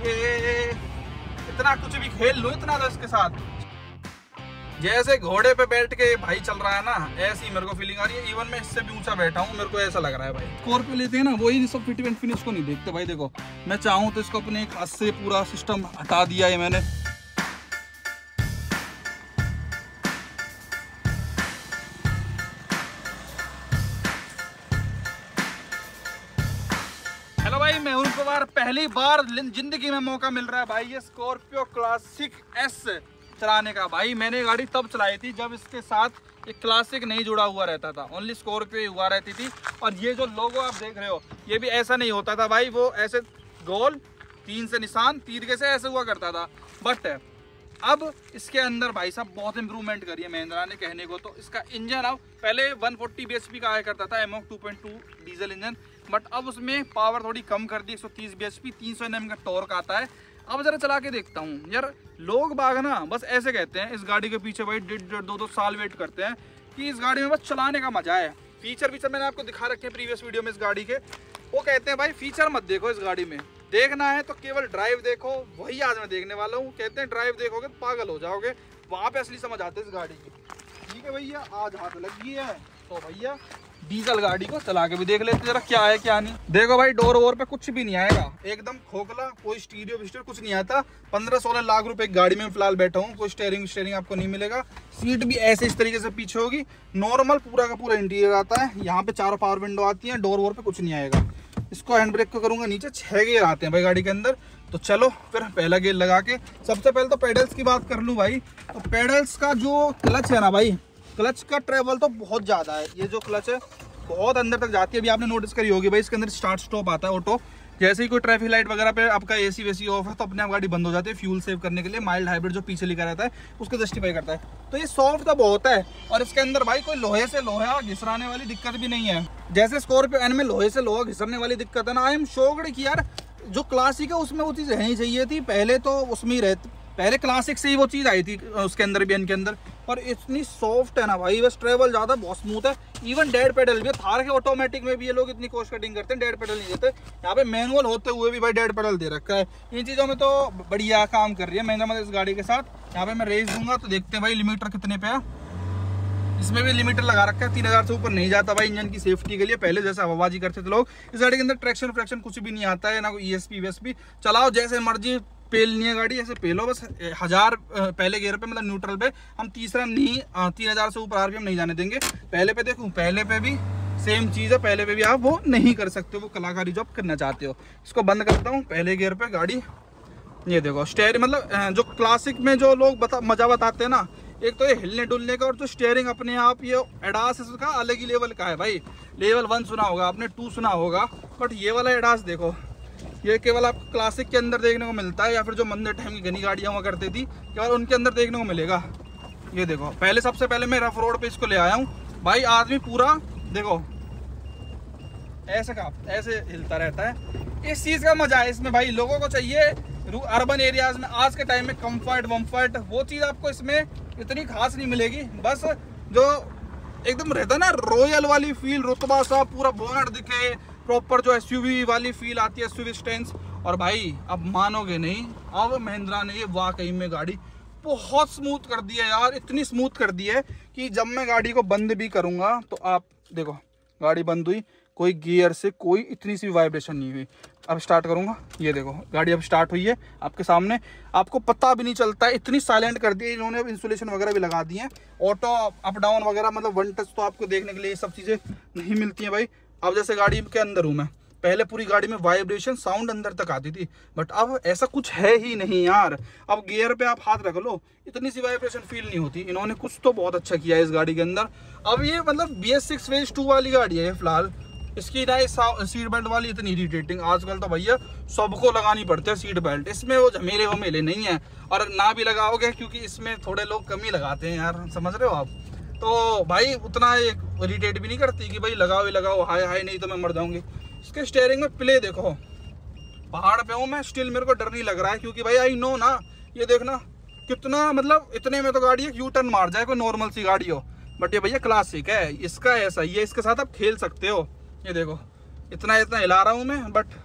ये इतना कुछ भी खेल लो इतना तो इसके साथ, जैसे घोड़े पे बैठ के भाई चल रहा है ना, ऐसी मेरे को फीलिंग आ रही है। इवन मैं इससे भी ऊंचा बैठा हूँ, मेरे को ऐसा लग रहा है भाई। स्कॉर्पियो लेते हैं ना, वही सब फिट एंड फिनिश को नहीं देखते भाई। देखो मैं चाहूँ तो इसको अपने एक हाथ से पूरा सिस्टम हटा दिया है मैंने। हेलो भाई, मैं हूं कुमार। पहली बार जिंदगी में मौका मिल रहा है भाई ये स्कॉर्पियो क्लासिक एस चलाने का। भाई मैंने गाड़ी तब चलाई थी जब इसके साथ एक क्लासिक नहीं जुड़ा हुआ रहता था, ओनली स्कॉर्पियो ही हुआ रहती थी। और ये जो लोगो आप देख रहे हो, ये भी ऐसा नहीं होता था भाई, वो ऐसे गोल 3 से निशान तीर के से ऐसे हुआ करता था। बट अब इसके अंदर भाई साहब बहुत इंप्रूवमेंट करी है महिंद्रा ने कहने को तो। इसका इंजन अब पहले 140 bhp का आया करता था, एमओक 2.2 डीजल इंजन, बट अब उसमें पावर थोड़ी कम कर दी, 130 bhp 300 Nm का टॉर्क आता है। अब जरा चला के देखता हूँ यार। लोग बाग ना बस ऐसे कहते हैं, इस गाड़ी के पीछे भाई 1.5-2 साल वेट करते हैं कि इस गाड़ी में बस चलाने का मजा है। फीचर मैंने आपको दिखा रखे हैं प्रीवियस वीडियो में इस गाड़ी के। वो कहते हैं भाई फीचर मत देखो इस गाड़ी में, देखना है तो केवल ड्राइव देखो। वही आज मैं देखने वाला हूँ। कहते हैं ड्राइव देखोगे तो पागल हो जाओगे, वहाँ पे असली समझ आते है इस गाड़ी की। ठीक है भैया, आज हाथ लग गई है तो भैया डीजल गाड़ी को चला के भी देख लेते जरा क्या है क्या नहीं। देखो भाई डोर वोर पे कुछ भी नहीं आएगा, एकदम खोखला, कोई स्टीरियो विस्टीरियो कुछ नहीं आता। 15-16 लाख रुपए गाड़ी में फिलहाल बैठा हूँ, कोई स्टेयरिंग आपको नहीं मिलेगा। सीट भी ऐसे इस तरीके से पीछे होगी, नॉर्मल पूरा का पूरा इंटीरियर आता है। यहाँ पे 4 पावर विंडो आती है, डोर वोर पे कुछ नहीं आएगा। इसको हैंड ब्रेक को करूंगा नीचे, 6 गियर आते हैं भाई गाड़ी के अंदर। तो चलो फिर पहला गियर लगा के, सबसे पहले तो पेडल्स की बात कर लूँ भाई। तो पेडल्स का जो क्लच है ना भाई, क्लच का ट्रेवल तो बहुत ज़्यादा है। ये जो क्लच है बहुत अंदर तक जाती है। अभी आपने नोटिस करी होगी भाई, इसके अंदर स्टार्ट स्टॉप आता है ऑटो। जैसे ही कोई ट्रैफिक लाइट वगैरह पे आपका एसी वेसी ऑफ है तो अपने आप गाड़ी बंद हो जाती है, फ्यूल सेव करने के लिए। माइल्ड हाइब्रिड जो पीछे लिखा रहता है उसको जस्टिफाई करता है। तो ये सॉफ्ट तो बहुत है, और इसके अंदर भाई कोई लोहे से लोहा घिसराने वाली दिक्कत भी नहीं है। जैसे स्कॉर्पियो एन में लोहे से लोहा घिसरने वाली दिक्कत है ना, आई एम शॉक्ड कि यार जो क्लासिक है उसमें वो चीज़ रहनी चाहिए थी पहले, तो उसमें ही रहती। पहले क्लासिक से ही वो चीज़ आई थी उसके अंदर भी, एन के अंदर। और इतनी सॉफ्ट है ना भाई, बस ट्रेवल ज़्यादा बहुत स्मूथ है। इवन डेड पेडल भी, थार के ऑटोमेटिक में भी ये लोग इतनी कॉस्ट कटिंग करते हैं, डेड पेडल नहीं देते। यहाँ पे मैनुअल होते हुए भी भाई डेड पेडल दे रखा है। इन चीज़ों में तो बढ़िया काम कर रही है महिंद्रा इस गाड़ी के साथ। यहाँ पे मैं रेस दूंगा तो देखते हैं भाई लिमीटर कितने पे है। इसमें भी लिमिटर लगा रखा है, 3000 से ऊपर नहीं जाता भाई इंजन की सेफ्टी के लिए। पहले जैसे हवाबाजी करते थे लोग, इस गाड़ी के अंदर ट्रैक्शन फ्रैक्शन कुछ भी नहीं आता है, ना कोई ESP वेस्पी। चलाओ जैसे मर्जी, पेलनी है गाड़ी ऐसे पेलो बस। 1000 पहले गियर पे, मतलब न्यूट्रल पे हम तीसरा नहीं, 3000 से ऊपर RPM नहीं जाने देंगे। पहले पे देखूँ, पहले पे भी सेम चीज़ है, पहले पे भी आप वो नहीं कर सकते, वो कलाकारी जो आप करना चाहते हो। इसको बंद करता हूँ, पहले गियर पे गाड़ी। ये देखो स्टेयरिंग, मतलब जो क्लासिक में जो लोग मजा बताते हैं ना, एक तो ये हिलने डुलने का, और जो स्टीयरिंग अपने आप, ये एडास इसका अलग ही लेवल का है भाई। लेवल 1 सुना होगा आपने, 2 सुना होगा, बट ये वाला एडास देखो, ये केवल आपको क्लासिक के अंदर देखने को मिलता है, या फिर जो मंदिर टाइम की घनी गाड़ियाँ हुआ करती थी केवल उनके अंदर देखने को मिलेगा। ये देखो पहले, सबसे पहले मैं रफ रोड पे इसको ले आया हूँ भाई। आदमी पूरा देखो ऐसे का ऐसे हिलता रहता है। इस चीज़ का मजा है इसमें भाई। लोगों को चाहिए अर्बन एरियाज में आज के टाइम में कंफर्ट वम्फर्ट, वो चीज़ आपको इसमें इतनी खास नहीं मिलेगी। बस जो एकदम रहता है ना रॉयल वाली फील, रुतबा सा पूरा बोनट दिखे, प्रॉपर जो SUV वाली फील आती है, SUV स्टैंड। और भाई अब मानोगे नहीं, अब महिंद्रा ने ये वाकई में गाड़ी बहुत स्मूथ कर दी है यार। इतनी स्मूथ कर दी है कि जब मैं गाड़ी को बंद भी करूँगा तो आप देखो, गाड़ी बंद हुई, कोई गियर से कोई इतनी सी वाइब्रेशन नहीं हुई। अब स्टार्ट करूंगा, ये देखो गाड़ी अब स्टार्ट हुई है आपके सामने, आपको पता भी नहीं चलता है, इतनी साइलेंट कर दी है इन्होंने। अब इंसुलेशन वगैरह भी लगा दी है, ऑटो अप डाउन वगैरह, मतलब 1 टच तो आपको देखने के लिए ये सब चीज़ें नहीं मिलती हैं भाई। अब जैसे गाड़ी के अंदर हूँ मैं, पहले पूरी गाड़ी में वाइब्रेशन साउंड अंदर तक आती थी, बट अब ऐसा कुछ है ही नहीं यार। अब गियर पे आप हाथ रख लो, इतनी सी वाइब्रेशन फील नहीं होती। इन्होंने कुछ तो बहुत अच्छा किया है इस गाड़ी के अंदर। अब ये मतलब BS6 फेज 2 वाली गाड़ी है फिलहाल। इसकी ना सीट बेल्ट वाली इतनी इरिटेटिंग, आजकल तो भैया सबको लगानी पड़ती है सीट बेल्ट। इसमें वो झमेले वमेले नहीं है, और ना भी लगाओगे क्योंकि इसमें थोड़े लोग कम ही लगाते हैं यार, समझ रहे हो आप। तो भाई उतना इरिटेट भी नहीं करती कि भाई लगाओ ही लगाओ, हाय हाय नहीं तो मैं मर जाऊंगी। इसके स्टीयरिंग में प्ले देखो, पहाड़ पे हूँ मैं, स्टिल मेरे को डर नहीं लग रहा है, क्योंकि भाई आई नो ना, ये देखना कितना, मतलब इतने में तो गाड़ी एक U-टर्न मार जाए कोई नॉर्मल सी गाड़ी हो। बट ये भैया क्लासिक है, इसका ऐसा ही है, इसके साथ आप खेल सकते हो। ये देखो इतना इतना हिला रहा हूँ मैं, बट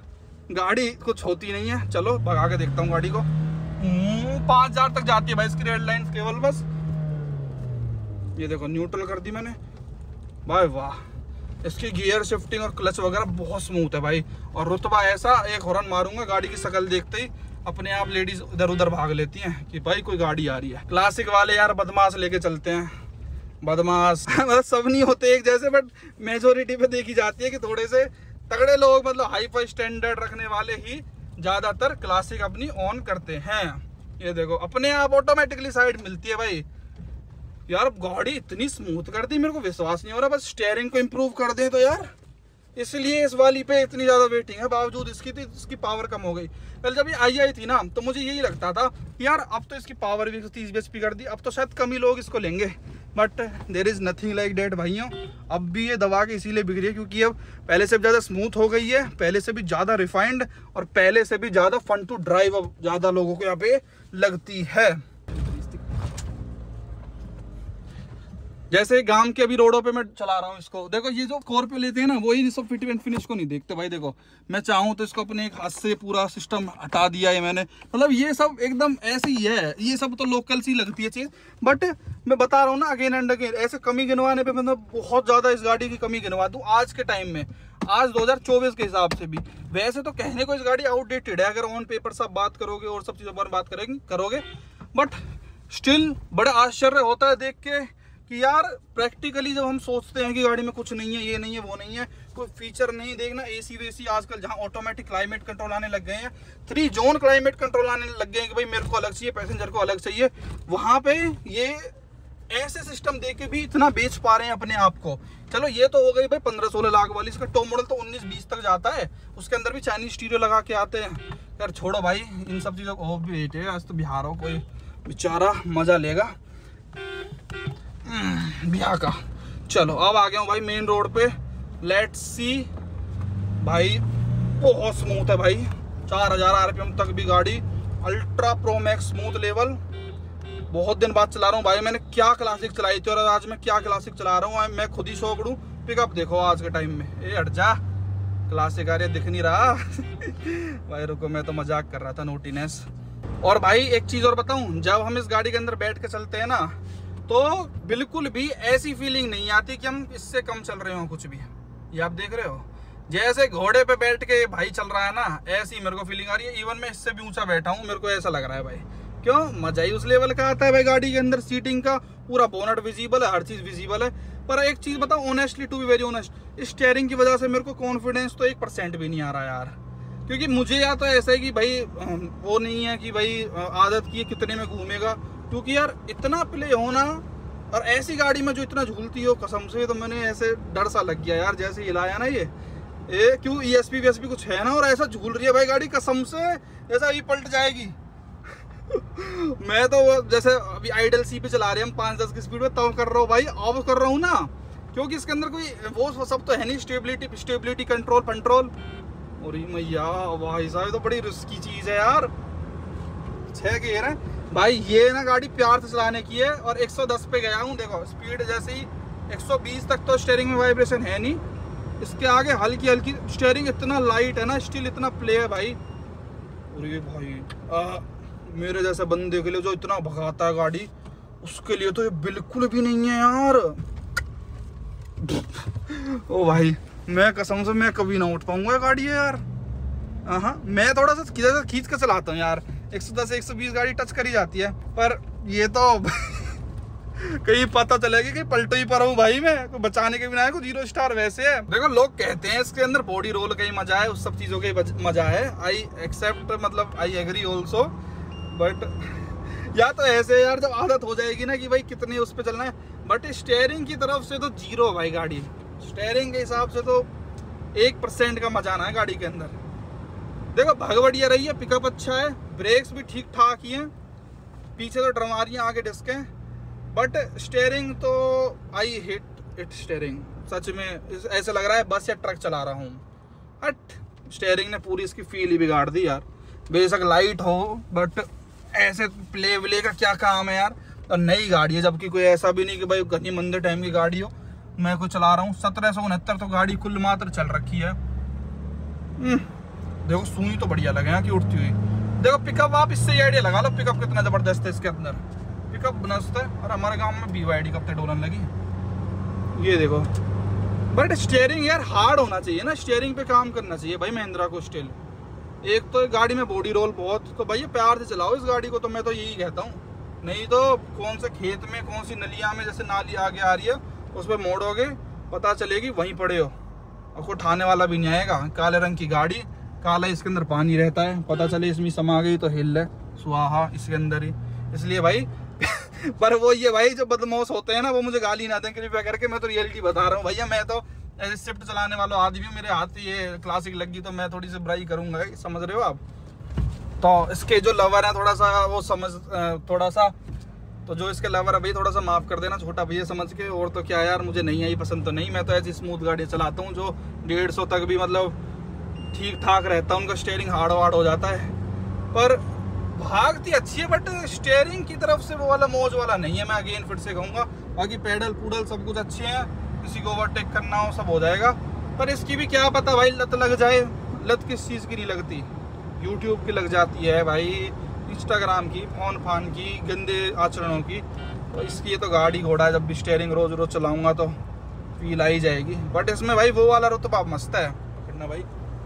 गाड़ी कुछ होती नहीं है। चलो भगा के देखता हूँ गाड़ी को। 5000 तक जाती है भाई इसकी रेड लाइन केवल बस। ये देखो न्यूट्रल कर दी मैंने भाई, वाह। इसकी गियर शिफ्टिंग और क्लच वगैरह बहुत स्मूथ है भाई। और रुतबा ऐसा, एक हॉर्न मारूंगा गाड़ी की शक्ल देखते ही अपने आप लेडीज इधर उधर भाग लेती हैं कि भाई कोई गाड़ी आ रही है। क्लासिक वाले यार बदमाश लेके चलते हैं, बदमाश मतलब सब नहीं होते एक जैसे, बट मेजोरिटी पे देखी जाती है कि थोड़े से तगड़े लोग, मतलब हाई फाई स्टैंडर्ड रखने वाले ही ज्यादातर क्लासिक अपनी ऑन करते हैं। ये देखो अपने आप ऑटोमेटिकली साइड मिलती है भाई। यार गाड़ी इतनी स्मूथ कर दी, मेरे को विश्वास नहीं हो रहा। बस स्टीयरिंग को इम्प्रूव कर दें तो यार, इसलिए इस वाली पे इतनी ज्यादा वेटिंग है। बावजूद इसकी तो इसकी पावर कम हो गई। कल जब ये आई थी ना तो मुझे यही लगता था यार अब तो इसकी पावर भी 30 bhp कर दी, अब तो शायद कम ही लोग इसको लेंगे। But there is nothing like that भाइयों। अब भी ये दबा के इसीलिए बिक रही है क्योंकि अब पहले से भी ज़्यादा स्मूथ हो गई है, पहले से भी ज़्यादा रिफाइंड और पहले से भी ज़्यादा फन टू ड्राइव अब ज़्यादा लोगों को यहाँ पे लगती है। जैसे गांव के अभी रोडों पे मैं चला रहा हूँ इसको, देखो ये जो स्कॉर्पियो लेते हैं ना वही सब फिट एंड फिनिश को नहीं देखते भाई। देखो मैं चाहूँ तो इसको अपने एक हाथ से पूरा सिस्टम हटा दिया है मैंने, मतलब ये सब एकदम ऐसे ही है। ये सब तो लोकल सी लगती है चीज़, बट मैं बता रहा हूँ ना अगेन एंड अगेन, ऐसे कमी गिनवाने पे मतलब बहुत ज़्यादा इस गाड़ी की कमी गिनवा दूँ आज के टाइम में, आज 2024 के हिसाब से भी। वैसे तो कहने को इस गाड़ी आउटडेटेड है अगर ऑन पेपर सब बात करोगे और सब चीज़ों पर बात करोगे, बट स्टिल बड़ा आश्चर्य होता है देख के कि यार प्रैक्टिकली जब हम सोचते हैं कि गाड़ी में कुछ नहीं है, ये नहीं है, वो नहीं है, कोई फीचर नहीं, देखना एसी वेसी आजकल जहां ऑटोमेटिक क्लाइमेट कंट्रोल आने लग गए हैं, 3 जोन क्लाइमेट कंट्रोल आने लग गए हैं कि भाई मेरे को अलग चाहिए, पैसेंजर को अलग चाहिए, वहां पे ये ऐसे सिस्टम दे के भी इतना बेच पा रहे हैं अपने आप को। चलो ये तो हो गई भाई 15-16 लाख वाली, इसका टॉप मॉडल तो 19-20 तक जाता है, उसके अंदर भी चाइनीज स्टीरियो लगा के आते हैं। यार छोड़ो भाई इन सब चीज़ों को, वेट है आज तो बिहार हो, कोई बेचारा मजा लेगा बिहार का। चलो अब आ गया हूँ भाई मेन रोड पे, लेट्स सी। भाई बहुत स्मूथ है भाई, 4000 RPM तक भी गाड़ी, ultra pro max smooth level. बहुत दिन बाद चला रहा हूँ भाई, मैंने क्या क्लासिक चलाई थी और आज मैं क्या क्लासिक चला रहा हूँ, मैं खुद ही शौक हूँ। पिकअप देखो आज के टाइम में, ए हट जा क्लासिक आ रही दिख नहीं रहा भाई रुको, मैं तो मजाक कर रहा था, नोटीनेस। और भाई एक चीज़ और बताऊँ, जब हम इस गाड़ी के अंदर बैठ के चलते हैं ना तो बिल्कुल भी ऐसी फीलिंग नहीं आती कि हम इससे कम चल रहे हो कुछ भी। ये आप देख रहे हो जैसे घोड़े पे बैठ के भाई चल रहा है ना, ऐसी मेरे को फीलिंग आ रही है। इवन मैं इससे भी ऊंचा बैठा हूँ, मेरे को ऐसा लग रहा है भाई। क्यों? मजा ही उस लेवल का आता है भाई गाड़ी के अंदर, सीटिंग का पूरा बोनट विजिबल है, हर चीज विजिबल है। पर एक चीज बताओ honestly, to be very honest, steering की वजह से मेरे को कॉन्फिडेंस तो 1% भी नहीं आ रहा यार। क्योंकि मुझे या तो ऐसा है कि भाई वो नहीं है कि भाई आदत की है कितने में घूमेगा, क्योंकि यार इतना प्ले होना और ऐसी गाड़ी में जो इतना झूलती हो कसम से, तो मैंने ऐसे डर सा लग गया यार जैसे हिलाया ना ये क्यों ESP वेस्पी कुछ है ना, और ऐसा झूल रही है भाई गाड़ी कसम से, ऐसा अभी पलट जाएगी मैं तो जैसे अभी आइडल सी पे चला रहे हैं हम 5-10 की स्पीड में, तब कर रहा हूँ भाई, अब कर रहा हूँ ना, क्योंकि इसके अंदर कोई वो सब तो है नहीं, स्टेबिलिटी कंट्रोल। और मैया भाई साहब तो बड़ी रिस्की चीज है यार। 6 गियर है भाई, ये ना गाड़ी प्यार से चलाने की है। और 110 पे गया हूँ, देखो स्पीड जैसे ही 120 तक तो स्टीयरिंग में वाइब्रेशन है नहीं, इसके आगे हल्की हल्की स्टीयरिंग, इतना लाइट है ना, स्टिल इतना प्ले है भाई। और ये भाई मेरे जैसे बंदे के लिए जो इतना भगाता है गाड़ी, उसके लिए तो ये बिल्कुल भी नहीं है यार। ओ भाई मैं कसम से मैं कभी ना उठ पाऊंगा गाड़ी है यार। हाँ मैं थोड़ा सा खींच के चलाता हूँ यार, 110-120 गाड़ी टच करी जाती है, पर ये तो कहीं पता चलेगा कि पलटो ही पर हूँ भाई मैं, को बचाने के बिना है, को 0 स्टार वैसे है। देखो लोग कहते हैं इसके अंदर बॉडी रोल का ही मजा है, उस सब चीजों का ही मजा है, आई एक्सेप्ट, मतलब आई एग्री ऑल्सो, बट या तो ऐसे यार जब आदत हो जाएगी ना कि भाई कितने उस पर चलना है। बट स्टीयरिंग की तरफ से तो 0 भाई गाड़ी, स्टीयरिंग के हिसाब से तो 1% का मजा आना है गाड़ी के अंदर। देखो भाग बढ़िया रही है, पिकअप अच्छा है, ब्रेक्स भी ठीक ठाक ही हैं, पीछे तो ड्रमारियाँ आगे डिस्क हैं, बट स्टीयरिंग तो आई हिट इट स्टीयरिंग, सच में ऐसे लग रहा है बस या ट्रक चला रहा हूँ। हट, स्टीयरिंग ने पूरी इसकी फील ही बिगाड़ दी यार। बेशक लाइट हो बट ऐसे प्ले विले का क्या काम है यार। और नई गाड़ी है, जबकि कोई ऐसा भी नहीं कि भाई घनी मंदे टाइम की गाड़ी हो, मैं कोई चला रहा हूँ। 1769 तो गाड़ी कुल मात्र चल रखी है। देखो सुई तो बढ़िया लगे यहाँ की उठती हुई। देखो पिकअप, आप इससे ही आइडिया लगा लो पिकअप कितना जबरदस्त है इसके अंदर। पिकअप मस्त है। और हमारे गांव में BYD कब तक डोलन लगी। ये देखो, बट स्टीयरिंग यार हार्ड होना चाहिए ना, स्टीयरिंग पे काम करना चाहिए भाई महिंद्रा को स्टिल। एक तो गाड़ी में बॉडी रोल बहुत, तो भैया प्यार से चलाओ इस गाड़ी को, तो मैं तो यही कहता हूँ। नहीं तो कौन से खेत में कौन सी नलिया में, जैसे नाली आगे आ रही है उस पर मोड़ोगे, पता चलेगी वहीं पड़े हो, आपको उठाने वाला भी नहीं आएगा। काले रंग की गाड़ी, काला इसके अंदर पानी रहता है, पता चले इसमें समा गई तो हिल है सुहा इसके अंदर ही। इसलिए भाई पर वो ये भाई जो बदमाश होते हैं ना, वो मुझे गाली ना दें कृपया करके, मैं तो रियलिटी बता रहा हूँ भैया। मैं तो ऐसे स्विफ्ट चलाने वाला आदमी हूँ, मेरे हाथ ये क्लासिक लगी तो मैं थोड़ी सी बुराई करूंगा, समझ रहे हो आप। तो इसके जो लवर है थोड़ा सा वो समझ, थोड़ा सा तो जो इसके लवर है भाई थोड़ा सा माफ कर देना छोटा भैया समझ के। और तो क्या यार, मुझे नहीं आई पसंद तो नहीं, मैं तो ऐसी स्मूथ गाड़ी चलाता हूँ जो 150 तक भी मतलब ठीक ठाक रहता है। उनका स्टीयरिंग हार्ड वार्ड हो जाता है, पर भागती अच्छी है, बट स्टीयरिंग की तरफ से वो वाला मौज वाला नहीं है। मैं अगेन फिर से कहूँगा, बाकी पेडल पूडल सब कुछ अच्छे हैं, किसी को ओवरटेक करना हो सब हो जाएगा। पर इसकी भी क्या पता भाई लत लग जाए। लत किस चीज़ की नहीं लगती, यूट्यूब की लग जाती है भाई, इंस्टाग्राम की, फोन फान की, गंदे आचरणों की। तो इसकी ये तो गाड़ी घोड़ा है, जब भी स्टीयरिंग रोज रोज चलाऊंगा तो फील आई जाएगी। बट इसमें भाई वो वाला रुतबा मस्त है पकड़ना भाई,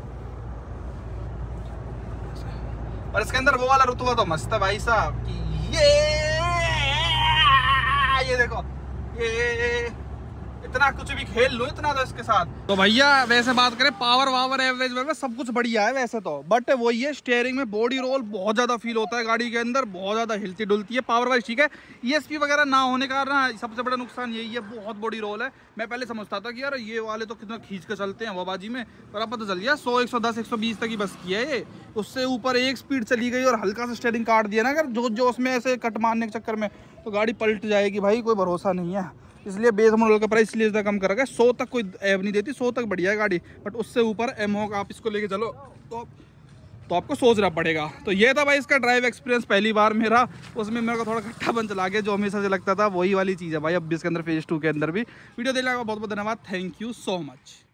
और इसके अंदर वो वाला रुतबा तो मस्त है भाई साहब कि ये देखो, ये इतना कुछ भी खेल लो इतना तो इसके साथ। तो भैया वैसे बात करें पावर वावर एवरेज वगैरह सब कुछ बढ़िया है वैसे तो, बट वो ये स्टीयरिंग में बॉडी रोल बहुत ज्यादा फील होता है गाड़ी के अंदर, बहुत ज्यादा हिलती डुलती है। पावर वाइज ठीक है, ESP वगैरह ना होने का ना सबसे बड़ा नुकसान यही है, बहुत बॉडी रोल है। मैं पहले समझता था कि यार ये वाले तो कितना खींच के चलते हैं हवाबाजी में, पर अब पता चल गया 100 110 120 तक ही बस किया है ये, उससे ऊपर एक स्पीड चली गई और हल्का सा स्टीयरिंग काट दिया ना अगर जो उसमें ऐसे कट मारने के चक्कर में, तो गाड़ी पलट जाएगी भाई, कोई भरोसा नहीं है। इसलिए बेस मॉडल का प्राइस इसलिए कम कर रखा है। 100 तक कोई ऐब नहीं देती, 100 तक बढ़िया है गाड़ी, बट उससे ऊपर एमहॉक आप इसको लेके चलो तो आपको सोचना पड़ेगा। तो ये था भाई इसका ड्राइव एक्सपीरियंस पहली बार मेरा, उसमें मेरे को थोड़ा खट्टापन चला गया, जो हमेशा से लगता था वही वाली चीज़ है भाई। अब भी इसके अंदर फेज 2 के अंदर भी। वीडियो देखने का बहुत बहुत धन्यवाद, थैंक यू सो मच।